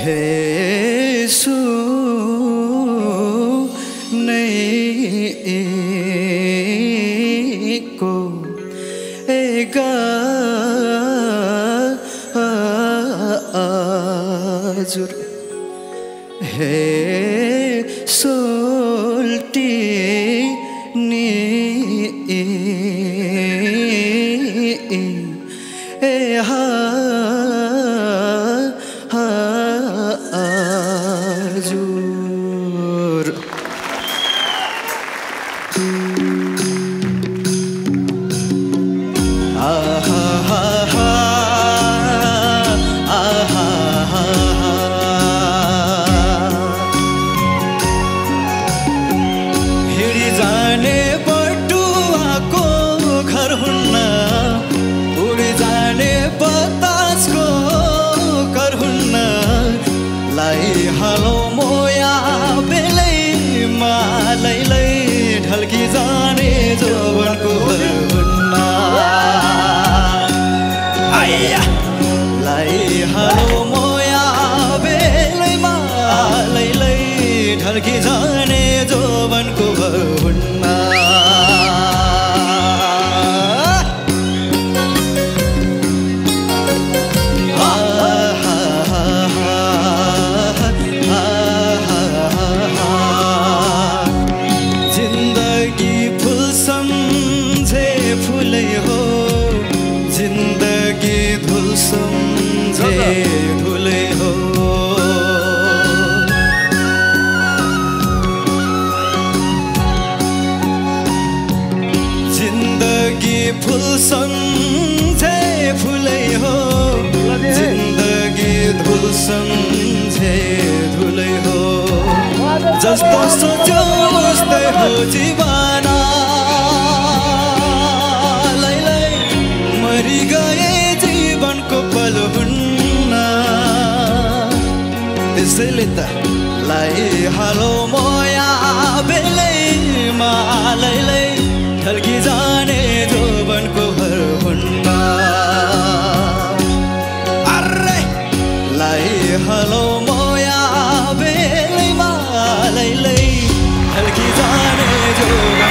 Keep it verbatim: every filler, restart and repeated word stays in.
हे सु नहीं को एगा आजुर हे सोल्टी नी ए हा जाने जौवनको हुन्ना आया लाई हालो मोया बेलैमा लैलै ढल्की जाने जौवनको हुन्ना धुले हो जिंदगी फुल सम्झे फुलै हो जिंदगी धुल सम्झे धुलै हो जस्तो सोच्यो उस्तै हो जीवना लैलै मरि गए जीवनको पल हुन्न त्यसैले त लाई हालो मोया बेलैमा लैलै ढल्की जाने जौवनको भर हुन्न अर्रे लाई हालो मोया बेलैमा लैलै ढल्की जाने जौवन